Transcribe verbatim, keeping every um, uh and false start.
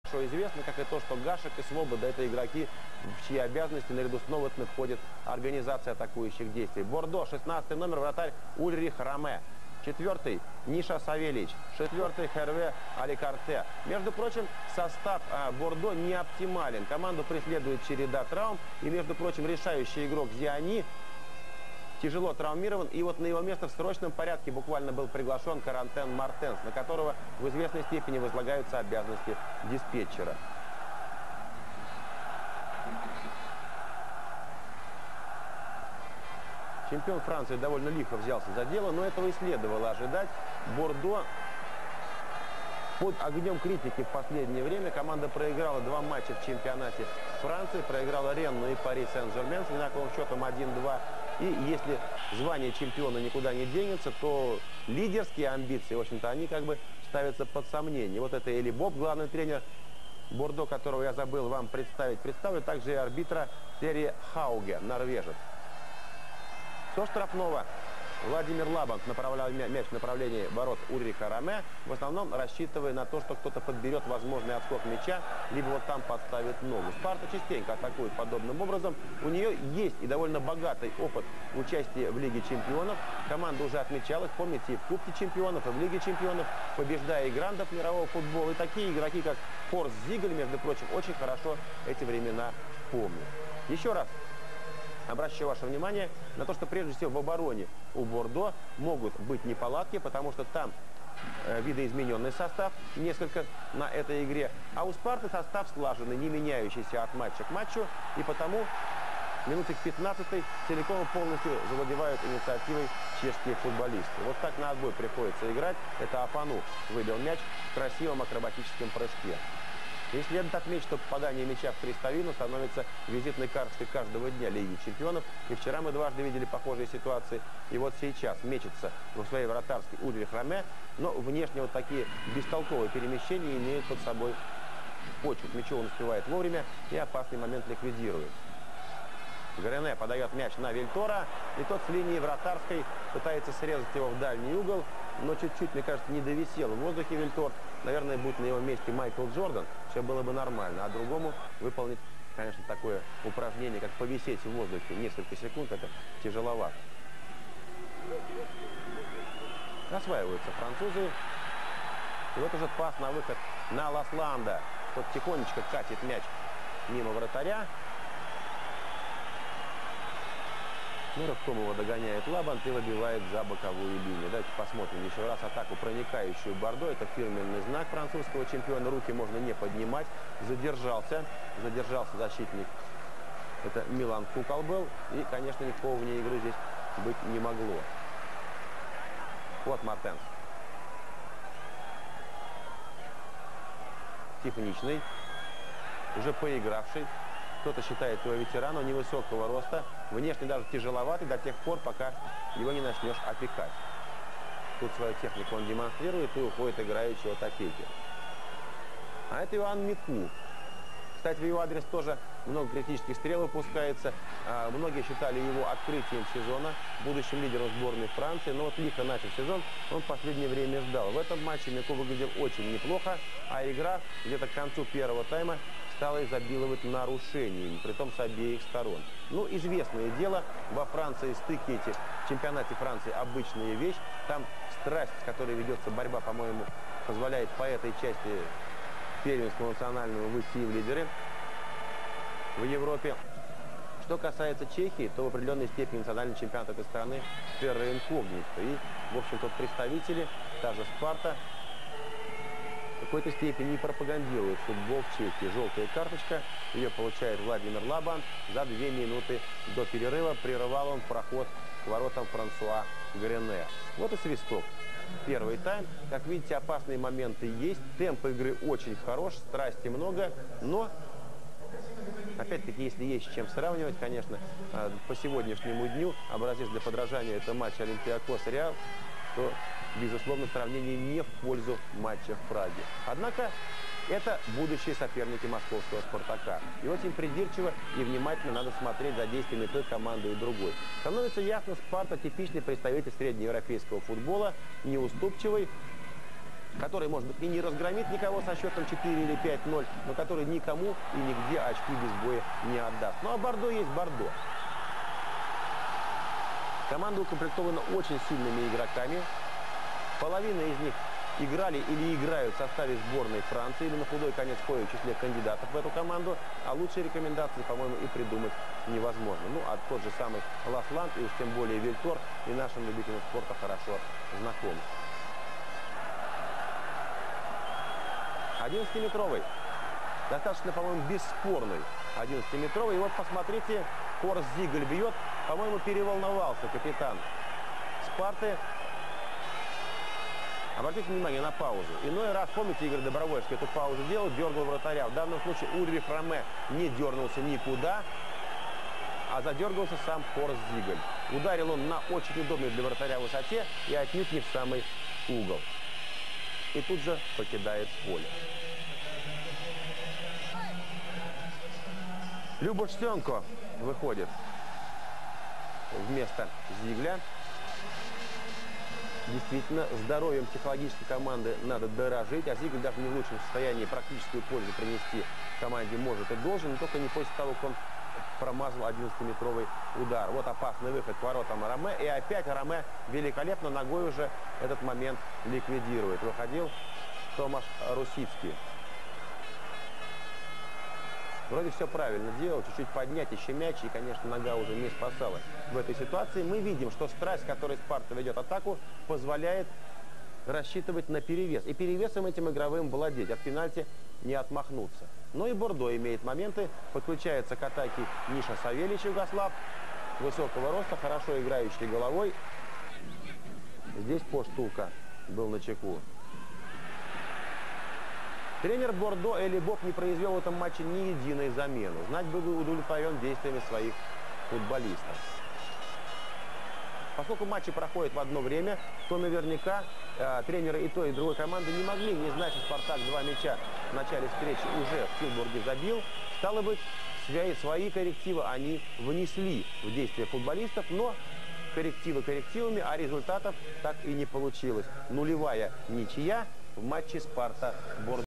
Что известно, как и то, что Гашек и Свобода – это игроки, в чьи обязанности наряду с Новотным входит организация атакующих действий. Бордо, шестнадцатый номер, вратарь Ульрих Раме. Четвертый – Ниша Савельич. Четвертый – Херве Аликарте. Между прочим, состав а, Бордо не оптимален. Команду преследует череда травм. И, между прочим, решающий игрок Зиани тяжело травмирован. И вот на его место в срочном порядке буквально был приглашен Карантен Мартенс, на которого в известной степени возлагаются обязанности диспетчера. Чемпион Франции довольно лихо взялся за дело, но этого и следовало ожидать. Бордо под огнем критики в последнее время. Команда проиграла два матча в чемпионате Франции. Проиграла Ренну и Пари Сен-Жермен с одинаковым счетом один-два. И если звание чемпиона никуда не денется, то лидерские амбиции, в общем-то, они как бы ставятся под сомнение. Вот это Эли Боб, главный тренер Бордо, которого я забыл вам представить. Представлю также и арбитра Терри Хауге, норвежец. Со штрафного Владимир Лабанд направлял мяч в направлении ворот Ульриха Раме, в основном рассчитывая на то, что кто-то подберет возможный отскок мяча, либо вот там подставит ногу. Спарта частенько атакует подобным образом. У нее есть и довольно богатый опыт участия в Лиге чемпионов. Команда уже отмечалась, помните, и в Кубке чемпионов, и в Лиге чемпионов, побеждая и грандов мирового футбола. И такие игроки, как Форст Зигль, между прочим, очень хорошо эти времена помнят. Еще раз обращаю ваше внимание на то, что прежде всего в обороне у Бордо могут быть неполадки, потому что там э, видоизмененный состав несколько на этой игре, а у Спарты состав слаженный, не меняющийся от матча к матчу, и потому минуты к пятнадцатой целиком и полностью завладевают инициативой чешские футболисты. Вот так на отбой приходится играть. Это Апану выбил мяч в красивом акробатическом прыжке. И следует отметить, что попадание мяча в крестовину становится визитной карточкой каждого дня Лиги чемпионов. И вчера мы дважды видели похожие ситуации. И вот сейчас мечется в своей вратарской Ульрих Раме, но внешне вот такие бестолковые перемещения имеют под собой почву. К мячу он успевает вовремя и опасный момент ликвидирует. Грене подает мяч на Вильтора, и тот с линии вратарской пытается срезать его в дальний угол, но чуть-чуть, мне кажется, не довисел в воздухе Вильтор. Наверное, будет на его месте Майкл Джордан, все было бы нормально. А другому выполнить, конечно, такое упражнение, как повисеть в воздухе несколько секунд, это тяжеловато. Осваиваются французы. И вот уже пас на выход на Ласланда. Тот тихонечко катит мяч мимо вратаря. Ну, рывком его догоняет Лабанд и выбивает за боковую линию. Давайте посмотрим еще раз атаку, проникающую Бордо. Это фирменный знак французского чемпиона. Руки можно не поднимать. Задержался. Задержался защитник. Это Милан Кукол был. И, конечно, никакого вне игры здесь быть не могло. Вот Мартенс. Техничный. Уже поигравший. Кто-то считает его ветераном, невысокого роста, внешне даже тяжеловатый до тех пор, пока его не начнешь опекать. Тут свою технику он демонстрирует и уходит играющего Такеки. А это Иоанн Мику. Кстати, в его адрес тоже много критических стрел выпускается. А, многие считали его открытием сезона, будущим лидером сборной Франции. Но вот лихо начав сезон, он в последнее время ждал. В этом матче Мику выглядел очень неплохо, а игра где-то к концу первого тайма стала изобиловать нарушениями, притом с обеих сторон. Ну, известное дело, во Франции стыки эти, в чемпионате Франции обычная вещь. Там страсть, с которой ведется борьба, по-моему, позволяет по этой части первенского национального выйти в лидеры в Европе. Что касается Чехии, то в определенной степени национальный чемпионат этой страны терра инкогнито. И, в общем-то, представители, та же Спарта, в какой-то степени не пропагандирует футбол в Чехии. Желтая карточка, ее получает Владимир Лабанд. За две минуты до перерыва прерывал он проход к воротам Франсуа Грене. Вот и свисток. Первый тайм. Как видите, опасные моменты есть. Темп игры очень хорош, страсти много, но опять-таки, если есть с чем сравнивать, конечно, по сегодняшнему дню образец для подражания это матч Олимпиакос-Реал, то, безусловно, сравнение не в пользу матча в Праге. Однако, это будущие соперники московского «Спартака». И очень придирчиво и внимательно надо смотреть за действиями той команды и другой. Становится ясно, «Спарта» – типичный представитель среднеевропейского футбола, неуступчивый, который, может быть, и не разгромит никого со счетом четыре или пять ноль, но который никому и нигде очки без боя не отдаст. Ну а Бордо есть Бордо. Команда укомплектована очень сильными игроками. Половина из них играли или играют в составе сборной Франции, или на худой конец ходят в числе кандидатов в эту команду, а лучшие рекомендации, по-моему, и придумать невозможно. Ну, а тот же самый Ласланд, и уж тем более Вильтор, и нашим любителям спорта хорошо знакомы. одиннадцатиметровый. Достаточно, по-моему, бесспорный одиннадцатиметровый. И вот посмотрите, Хорст Зигль бьет. По-моему, переволновался капитан Спарты. Обратите внимание на паузу. Иной раз, помните, Игорь Добровольский эту паузу делал, дергал вратаря. В данном случае Ульрих Раме не дернулся никуда, а задергался сам Хорст Зигль. Ударил он на очень удобной для вратаря высоте и отнюдь не в самый угол. И тут же покидает поле. Любош Сенко выходит вместо Зигля. Действительно, здоровьем психологической команды надо дорожить, а Зигль даже не в лучшем состоянии практическую пользу принести команде может и должен, но только не после того, как он промазал одиннадцатиметровый удар. Вот опасный выход к воротам Раме, и опять Раме великолепно ногой уже этот момент ликвидирует. Выходил Томаш Русицкий. Вроде все правильно делал, чуть-чуть поднять еще мяч, и, конечно, нога уже не спасала в этой ситуации. Мы видим, что страсть, которой Спарта ведет атаку, позволяет рассчитывать на перевес. И перевесом этим игровым владеть, от пенальти не отмахнуться. Но и Бордо имеет моменты, подключается к атаке Ниша Савельич Югослав, высокого роста, хорошо играющий головой. Здесь Поштулка был на чеку. Тренер Бордо Эли Боб не произвел в этом матче ни единой замены. Знать был удовлетворен действиями своих футболистов. Поскольку матчи проходят в одно время, то наверняка э, тренеры и той, и другой команды не могли не знать, что Спартак два мяча в начале встречи уже в Тилбурге забил. Стало быть, свои, свои коррективы они внесли в действия футболистов, но коррективы коррективами, а результатов так и не получилось. Нулевая ничья в матче Спарта-Бордо.